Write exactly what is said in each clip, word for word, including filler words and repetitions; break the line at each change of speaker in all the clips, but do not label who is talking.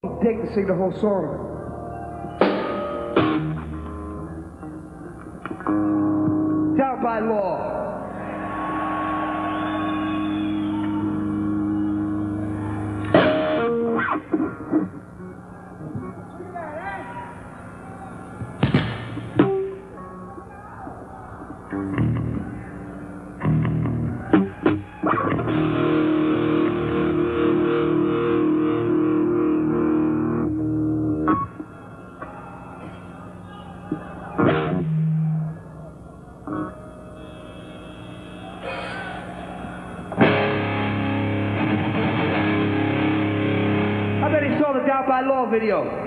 Take to sing the whole song. Down by law. Down by law video.
Wake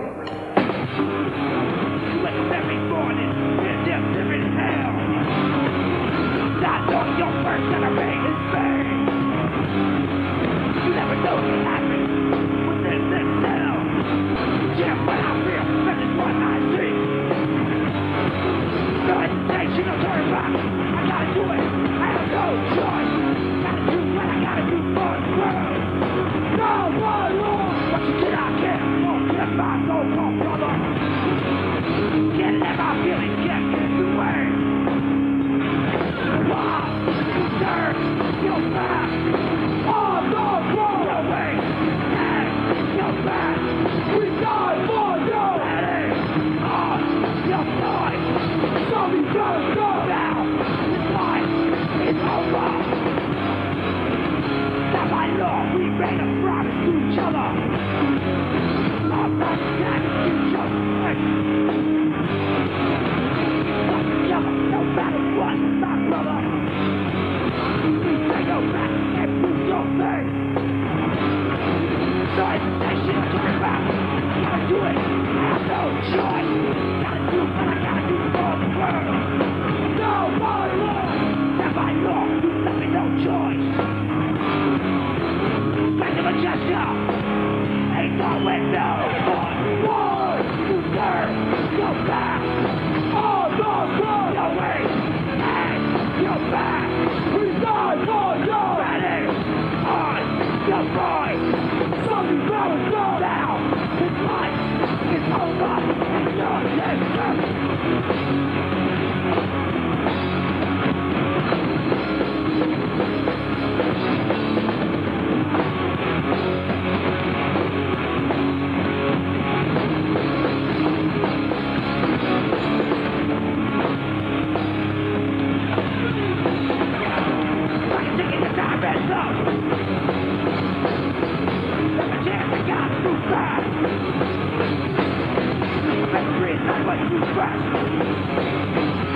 up every morning, and just live in hell. Not knowing your first enemy is pain. You never know what happens within this cell. Just what I feel, that is what I see. No hesitation, no turning back. I gotta do it, I have no choice. Gotta do what I gotta do for the world. Down by law. What you did, I can't. Get my so-called brother. Can't let my feelings get in the way. Why? You turn your back on the road. No way. And your back. We die for you. Ready on your side. Something gotta go. Now this life is over. Now by law we made a promise to each other. I'm not that you just wait. Stop together, no matter what, my brother. We take your back and do your thing. No hesitation to turn back. Gotta do it, I have no choice. Gotta do what I gotta do for the world. No, my law. Now by law, you left me no choice. Strength of a gesture. Ain't no window. War, you turn your back on the road. Your way and your back. We die for you. Ready on your voice. Something gotta go now. This life is over and you're distant. But you fast.